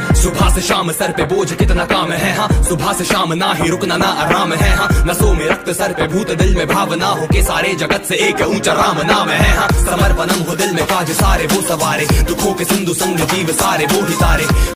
सुबह से शाम सर पे बोझ कितना काम है, हाँ सुबह से शाम ना ही रुकना ना आराम है, हाँ नसों में रक्त सर पे भूत दिल में भावना हो के सारे जगत से एक ऊंचा राम नाम है, हाँ समर्पणम हो दिल में काज सारे वो सवारे, दुखों के सिंधु संग जीव सारे वो ही तारे,